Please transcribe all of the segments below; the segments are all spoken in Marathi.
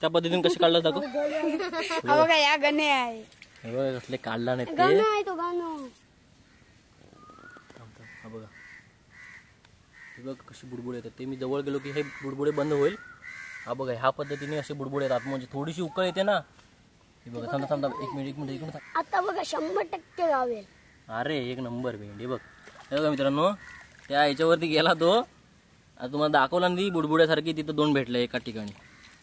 त्या पद्धतीने कसे काढलं दाखव. बघा या गणे आहे. हे बघा कसले काढला नाही ते. गाणं आहे तो गाणं. हा बघा हे बघ कशी बुडबुड येतात. ते मी जवळ गेलो की हे बुडबुडे बंद होईल. हा बघा ह्या पद्धतीने असे बुडबुड येतात. म्हणजे थोडीशी उकळ येते ना. हे बघा थांबा थांबा एक मिनिट. आता बघा 100% गावेल. अरे एक नंबर भेंडी बघ. हे बघा मित्रांनो त्या ह्याच्यावरती गेला तो. आता तुम्हाला दाखवला ना ती बुडबुड्यासारखी तिथं 2 भेटले एका ठिकाणी.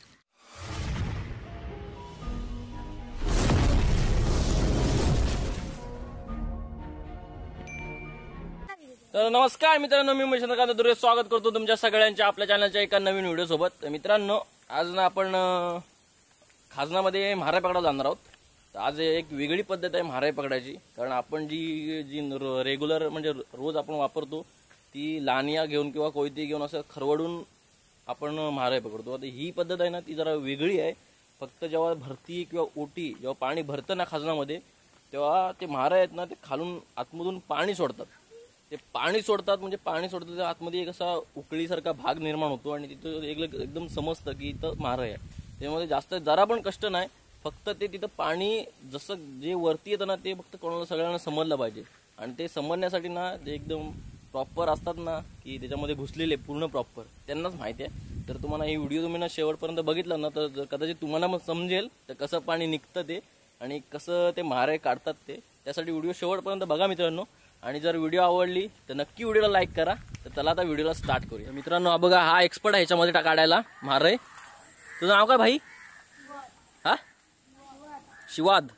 तर नमस्कार मित्रांनो, मी चंद्रकांत दुर्गे स्वागत करतो तुमच्या सगळ्यांच्या आपल्या चॅनलच्या एका नवीन व्हिडिओ सोबत. मित्रांनो आज ना आपण खाजनामध्ये म्हारे पकडायला जाणार आहोत. तर आज एक वेगळी पद्धत आहे म्हारे पकडायची. कारण आपण जी रेग्युलर म्हणजे रोज आपण वापरतो ती लानिया घेऊन किंवा कोयती घेऊन असं खरवडून आपण म्हारे पकडतो. आता ही पद्धत आहे ना ती जरा वेगळी आहे. फक्त जेव्हा भरती किंवा ओटी जेव्हा पाणी भरतं ना खाजनामध्ये तेव्हा ते म्हारे आहेत ना ते खालून आतमधून पाणी सोडतात. ते पाणी सोडतात म्हणजे पाणी सोडतात त्या आतमध्ये एक असा उकळीसारखा भाग निर्माण होतो आणि तिथं एकदम समजतं की इथं म्हारे आहे. त्यामध्ये जास्त जरा पण कष्ट नाही. फक्त ते तिथं पाणी जसं जे वरती येतं ना ते फक्त कोणाला सगळ्यांना समजलं पाहिजे. आणि ते समजण्यासाठी ना ते एकदम प्रॉपर असतात ना की त्याच्यामध्ये घुसलेले पूर्ण प्रॉपर त्यांनाच माहिती आहे. तर तुम्हाला ही व्हिडिओ तुम्ही ना शेवटपर्यंत बघितलं ना तर कदाचित तुम्हाला मग समजेल तर कसं पाणी निघतं ते आणि कसं ते म्हारे काढतात ते. त्यासाठी व्हिडिओ शेवटपर्यंत बघा मित्रांनो. आणि जर व्हिडिओ आवडली तर नक्की व्हिडिओला लाईक करा. तर चला आता व्हिडिओला स्टार्ट करूया. मित्रांनो हा बघा हा एक्सपर्ट आहे ह्याच्यामध्ये काढायला म्हारे. तुझं नाव काय भाई? हा शिवाद.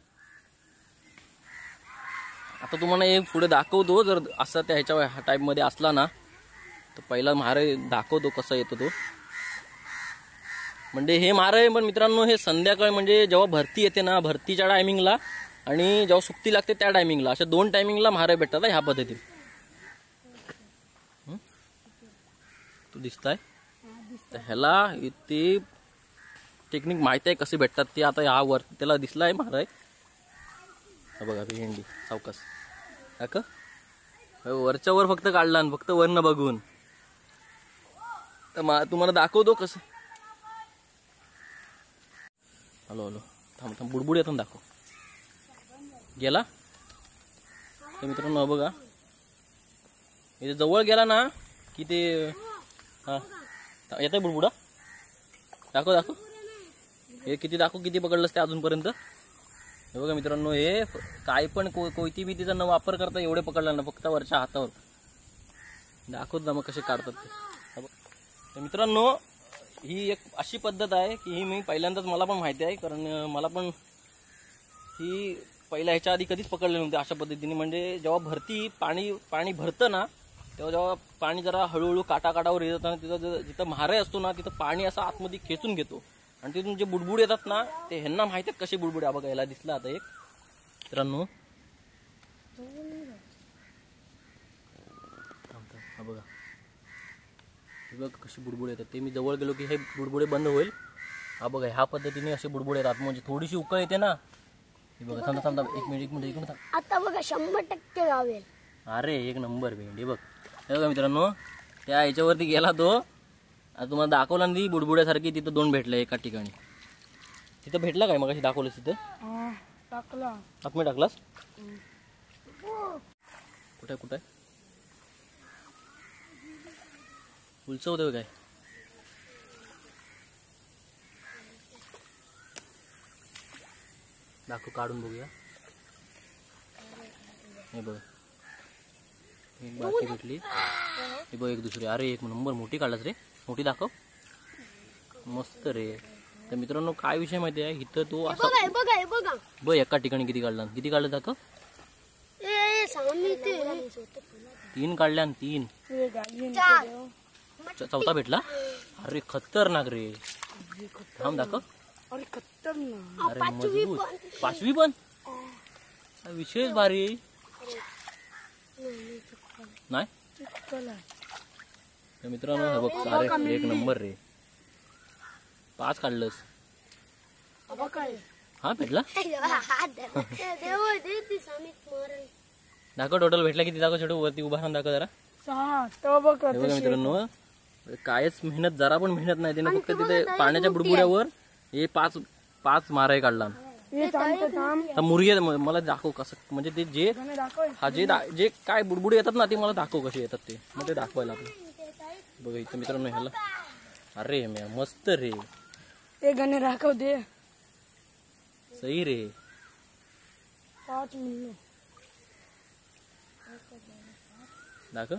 आता तुम्हाला एक पुढे दाखवतो. जर असा त्या ह्याच्या टाईपमध्ये असला ना तर पहिला म्हारे दाखवतो कसा येतो तो. म्हणजे हे म्हारे पण मित्रांनो हे संध्याकाळी म्हणजे जेव्हा भरती येते ना भरतीच्या टायमिंगला आणि जेव्हा सुट्टी लागते त्या टायमिंगला अशा 2 टायमिंगला म्हारे भेटतात ह्या पद्धतीने. तू दिसताय तर ह्याला ते टेक्निक माहिती आहे कसे भेटतात ते. आता ह्या वर त्याला दिसलाय म्हारे. बघा भेंडी सावकाश काक वरच्या वर फक्त काढला फक्त वरनं बघून. तर तुम्हाला दाखवतो कसं. हॅलो थांब बुडबुड येतो दाखव. गेला तर मित्रांनो बघा इथे जवळ गेला ना की ते हा येत आहे बुडबुडा. दाखव हे किती किती पकडलंस ते अजूनपर्यंत. हे बघा मित्रांनो हे काय पण कोयती भीतीचा न वापर करता एवढे पकडला ना फक्त वरच्या हातावर. दाखवत ना मग कसे काढतात ते. तर मित्रांनो ही एक अशी पद्धत आहे की ही मी पहिल्यांदाच मला पण माहिती आहे. कारण मला पण ही पहिल्या ह्याच्या आधी कधीच पकडले नव्हते अशा पद्धतीने. म्हणजे जेव्हा भरती पाणी भरतं ना तेव्हा जेव्हा पाणी जरा हळूहळू काटावर येत ना तिथं जिथं म्हारे असतो ना तिथं पाणी असं आतमध्ये खेचून घेतो आणि तिथून जे बुडबुड येतात ना ते ह्यांना माहिती आहेत कसे बुडबुड. बघा याला दिसला आता एक मित्रांनो. हा बघा हे बघ कशी बुडबुड येतात. ते मी जवळ गेलो की हे बुडबुडे बंद होईल. हा बघा ह्या पद्धतीने असे बुडबुड येतात. म्हणजे थोडीशी उकळ येते ना. हे बघा थांबा एक मिनिट. आता बघा 100% गावेल. अरे एक नंबर भेंडी बघ. हे बघा मित्रांनो त्या ह्याच्यावरती गेला तो. आता तुम्हाला दाखवला ना ती बुडबुड्यासारखी तिथं 2 भेटले एका ठिकाणी. तिथं भेटला काय मग दाखवलंस तिथं टाकला आतमध्ये टाकलास. कुठे उलचं होतं काय. दाखव काढून बघूया. हे बघ एक बाकी भेटली. हे बघ एक दुसरी. अरे एक नंबर मोठी काढलास रे. मोठी दाखव मस्त रे. तर मित्रांनो काय विषय माहिती आहे इथं तो असा बघ एका ठिकाणी किती काढलं दाखव. 3 काढल्या 3. चौथा भेटला. अरे खतरनाक रे. थांब दाखव. अरे मजबूत. 5वी पण विशेष भारी नाही. मित्रांनो हे बघ अरे एक नंबर रे. 5 काढलंस. हा भेटला. दाखव टोटल भेटला किती दाखव. छोटं वरती उभा राहून दाखव जरा. मित्रांनो कायच मेहनत जरा पण मेहनत नाही. त्याने फक्त तिथे पाण्याच्या बुडबुड्यावर हे पाच पाच माराय काढला मुर्गी मला दाखव कसं म्हणजे ते जे जे काय बुडबुडी येतात ना ते मला दाखव कसे येतात ते मग ते दाखवायला आपलं बघा इथं मित्रांनो ह्याला अरे मस्त रे ते गणे राखव दे सही रे 5 मिनिट दाखव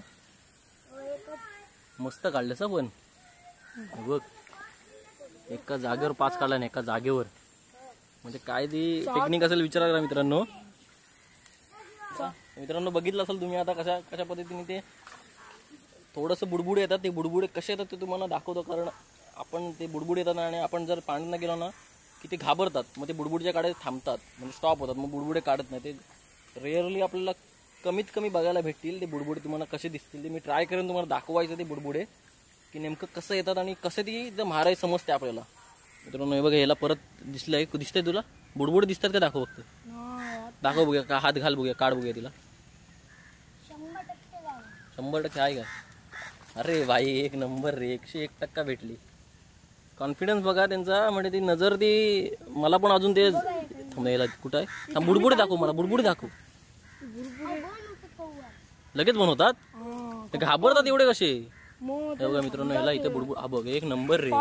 मस्त काढलंस पण बघ एका जागेवर 5 काढला ना एका जागेवर म्हणजे काय ती टेक्निक असेल विचारा करा मित्रांनो बघितलं असेल तुम्ही आता कशा कशा पद्धतीने ते थोडंसं बुडबुड येतात ते बुडबुडे कसे येतात ते तुम्हाला दाखवतो कारण आपण ते बुडबुड येतात आणि आपण जर पाण्यात गेलो ना की ते घाबरतात मग ते बुडबुडच्या काढे थांबतात म्हणजे स्टॉप होतात मग बुडबुडे काढत नाही ते रेअरली आपल्याला कमीत कमी बघायला भेटतील ते बुडबुडे तुम्हाला कसे दिसतील ते मी ट्राय करेन तुम्हाला दाखवायचं ते बुडबुडे की नेमकं कसं येतात आणि कसं ती माराय समजते आपल्याला मित्रांनो हे बघा याला परत दिसतंय तुला बुडबुड दिसतात का दाखव फक्त दाखव बघूया का हात घाल बघूया काढ बघूया तिला 100% आहे का अरे भाई एक नंबर रे 101% भेटली कॉन्फिडन्स बघा त्यांचा म्हणजे ती नजर ती मला पण अजून ते कुठं आहे बुडबुडे दाखव मला बुडबुडे दाखव लगेच बनवतात घाबरतात एवढे कसे बघा मित्रांनो ह्याला इथे बुडबुड हा बघ एक नंबर रे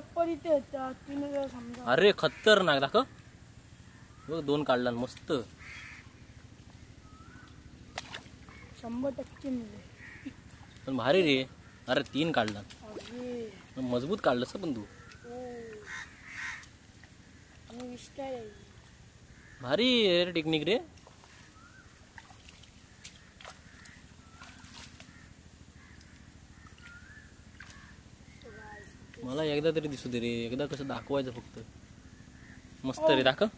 अरे खतरनाक दाखव बघ 2 काढला मस्त 100% पण भारी रे अरे 3 काढला मजबूत काढलंस पण तू भारी रे टेक्निक रे मला एकदा तरी दिसू दे रे एकदा कसं दाखवायचं फक्त मस्त रे दाखव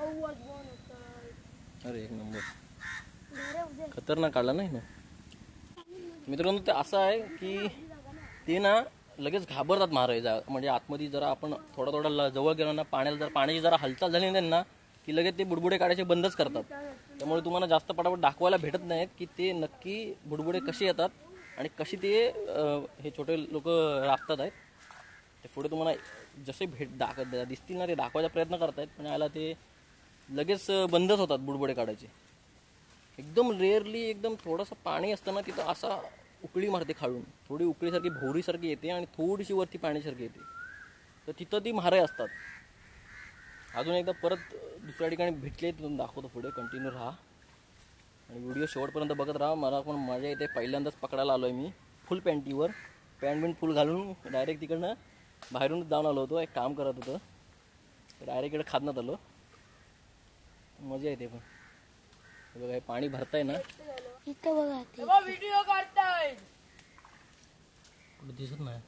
अरे एक नंबर खतरनाक काढला नाही ना मित्रांनो ते असं आहे की ते ना लगेच घाबरतात मारायचा म्हणजे आतमध्ये जरा आपण थोडा थोडा जवळ गेलो ना पाण्याला जर पाण्याची जरा हालचाल झाली नाही ना की लगेच ते बुडबुडे काढायचे बंदच करतात त्यामुळे तुम्हाला जास्त पटापट दाखवायला भेटत नाहीत की ते नक्की बुडबुडे कसे येतात आणि कशी ते हे छोटे लोक राबतात आहेत ते पुढे तुम्हाला जसे दिसतील ना ते दाखवायचा प्रयत्न करतायत पण याला ते लगेच बंदच होतात बुडबुडे काढायचे एकदम रेअरली एकदम थोडंसं पाणी असताना तिथं असा उकळी मारते खालून थोडी उकळीसारखी भोवरीसारखी येते आणि थोडीशी वरती पाण्यासारखी येते तर तिथं ती म्हारे असतात अजून एकदा परत दुसऱ्या ठिकाणी भेटले तिथून दाखवतो पुढे कंटिन्यू राहा आणि व्हिडिओ शेवटपर्यंत बघत राहा मला पण मजा येते पहिल्यांदाच पकडायला आलो आहे मी फुल पॅन्टीवर पॅन्ट फुल घालून डायरेक्ट तिकडनं बाहेरूनच जाऊन आलो होतो एक काम करत होतं डायरेक्ट इकडे खादण्यात आलो मजा येते पण बघा हे पाणी भरताय ना इथं बघा व्हिडिओ काढताय कुठे दिसत नाही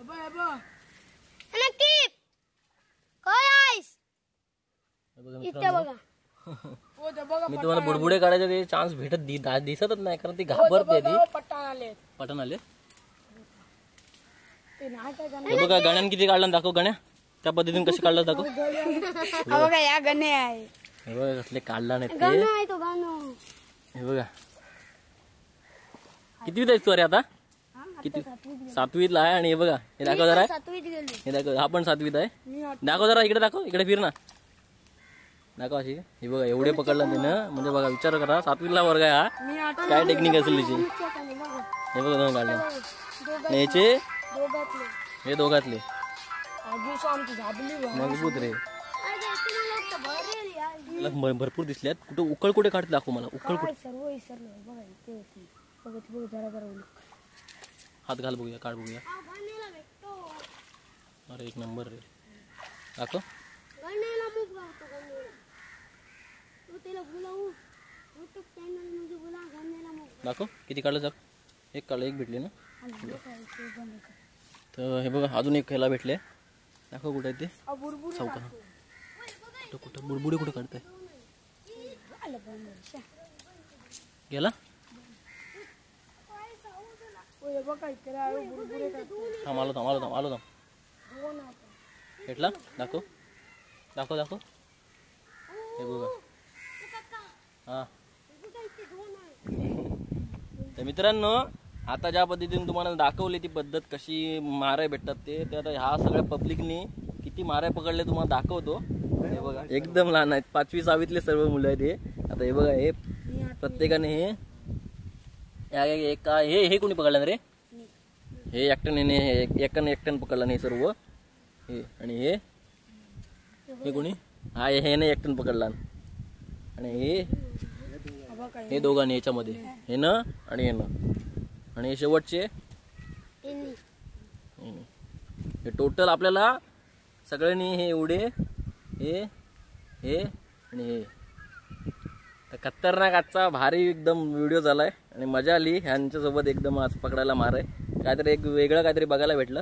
नक्की काय आहेस इथं बघा मी तुम्हाला बुडबुडे काढायचे ते चान्स भेटत दिसतच नाही कारण ती घाबरते ती पटन आले हे बघा गण्यान किती काढला दाखव गण्या त्या पद्धतीने कसे काढला दाखव बघा या गणे आहे हे बघा कसले काढला नाही गाणं ते आहे तो गाणं हे बघा कितवीत आहेस तू अरे आता किती 7वीतला आहे आणि हे बघा हे दाखव जरा 7वीत गेलो हे दाखव हा पण 7वीत आहे दाखव जरा इकडे दाखव इकडे फिर ना दाखव अशी हे बघा एवढे पकडलं त्यानं म्हणजे बघा विचार करा 7वीतला वर्ग आहे हा काय टेक्निक असेल त्याची हे बघा दोन काढले याचे हे दोघातले मजबूत रे भरपूर दिसल्यात कुठे उकळ कुठे काढते दाखव मला उकळ कुठे हात घाल बघूया काढ बघूया अरे एक नंबर रे दाखव दाखव किती काढलं जाग एक काढलं एक भेटले ना तर हे बघा अजून एक ह्याला भेटले दाखव कुठे आहे ते चौका कुठं कुठं बुडबुडे कुठं काढताय गेला आलो भेटला दाखव दाखव दाखव हे बघा हा तर मित्रांनो आता ज्या पद्धतीने तुम्हाला दाखवली ती पद्धत कशी माराय भेटतात ते आता ह्या सगळ्या पब्लिकनी किती मारे पकडले तुम्हाला दाखवतो. हे बघा एकदम लहान आहेत, 5वी 6वीतले सर्व मुलं आहेत हे. आता हे बघा हे प्रत्येकाने हे कोणी पकडलं रे? हे एकट्याने पकडलं नाही सर्व हे. आणि हे कोणी? हा हे नाही एकट्याने पकडला. आणि हे दोघांनी याच्यामध्ये हे न आणि हे न. आणि हे शेवटचे हे टोटल आपल्याला सगळ्यांनी हे एवढे हे आणि हे खतरनाक आजचा भारी एकदम व्हिडिओ झालाय आणि मजा आली ह्यांच्यासोबत एकदम आज पकडायला माराय. काहीतरी एक वेगळं काहीतरी बघायला भेटलं.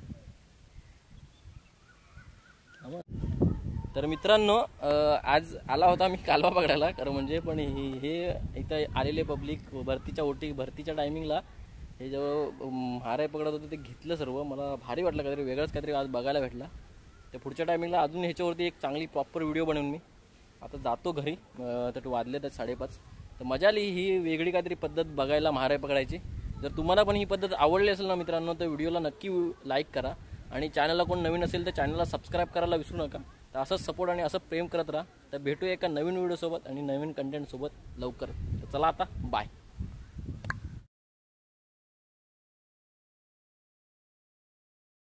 तर मित्रांनो आज आला होता मी कालवा पकडायला कारण म्हणजे पण हे इथं आलेले पब्लिक भरतीच्या टायमिंगला हे जेव्हा हारे पकडत होते ते घेतलं सर्व. मला भारी वाटलं, काहीतरी वेगळंच काहीतरी आज बघायला भेटला. तर पुढच्या टायमिंगला अजून ह्याच्यावरती एक चांगली प्रॉपर व्हिडिओ बनवून मी आता जातो घरी. तर वाजले तर 5:30. तर मजा आली ही वेगळी काहीतरी पद्धत बघायला महाराय पकडायची. जर तुम्हाला पण ही पद्धत आवडली असेल ना मित्रांनो तर व्हिडिओला नक्की लाईक करा आणि चॅनलला कोण नवीन असेल तर चॅनलला सबस्क्राईब करायला विसरू नका. तर असंच सपोर्ट आणि असं प्रेम करत राहा. तर भेटूया एका नवीन व्हिडिओसोबत आणि नवीन कंटेंटसोबत लवकर. तर चला आता बाय.